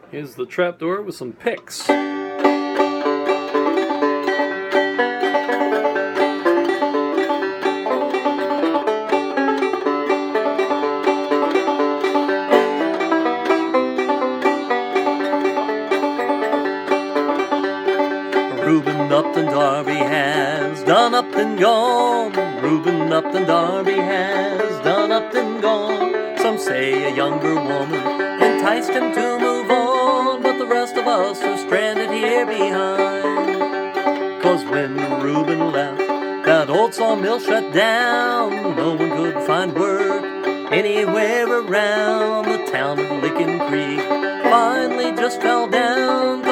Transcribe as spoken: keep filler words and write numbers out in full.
Here's the trapdoor with some picks. Reuben Upton Darby has done up and gone. Reuben Upton Darby has done up and gone. Some say a younger woman enticed him to move on, but the rest of us are stranded here behind. Cause when Reuben left, that old sawmill shut down. No one could find work anywhere around. The town of Licking Creek finally just fell down.